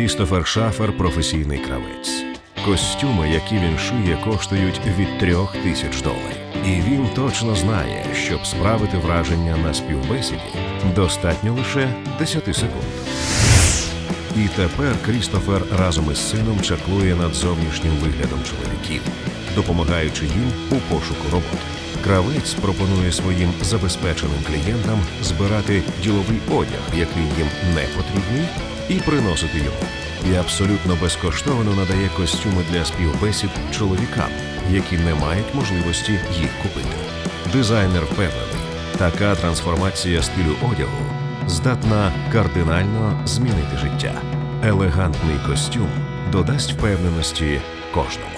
Крістофер Шафер – професійний кравець. Костюми, які він шиє, коштують від $3000. І він точно знає, щоб справити враження на співбесіді, достатньо лише 10 секунд. І тепер Крістофер разом із сином чаклує над зовнішнім виглядом чоловіків, допомагаючи їм у пошуку роботи. Кравець пропонує своїм забезпеченим клієнтам збирати діловий одяг, який їм не потрібний, і приносити йому. І абсолютно безкоштовно надає костюми для співбесід чоловікам, які не мають можливості їх купити. Дизайнер впевнений, така трансформація стилю одягу здатна кардинально змінити життя. Елегантний костюм додасть впевненості кожному.